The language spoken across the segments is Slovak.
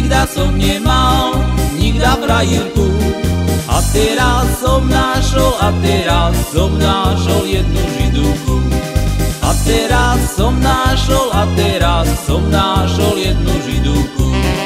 nikda som nemal, nikda frajerku. A teraz som našol jednu židovku. A teraz som našol jednu židovku.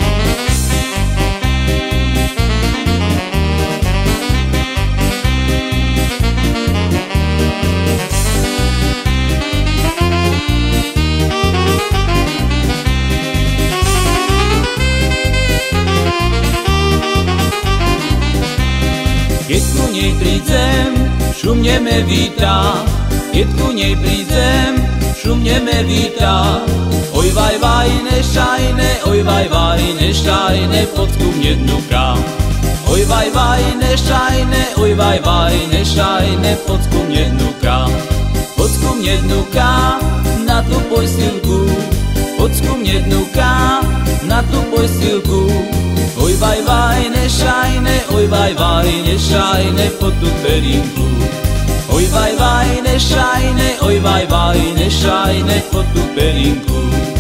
Keď ku nej prídem, šumne me vítá. Keď ku nej prídem, šumne me vítá. Oj vaj vaj nešajne, oj vaj vaj nešajne, poď ku mne dnuka. Oj vaj vaj nešajne, oj vaj vaj nešajne, poď ku mne dnuka. Poď ku mne dnuka, na tú posilku. Poď ku mne dnuka, na tú posilku. Oj vaj vaj nešajne, oj vaj vaj nešajne, po tú perinku. Oj vaj vaj nešajne, oj vaj vaj nešajne, po tú perinku.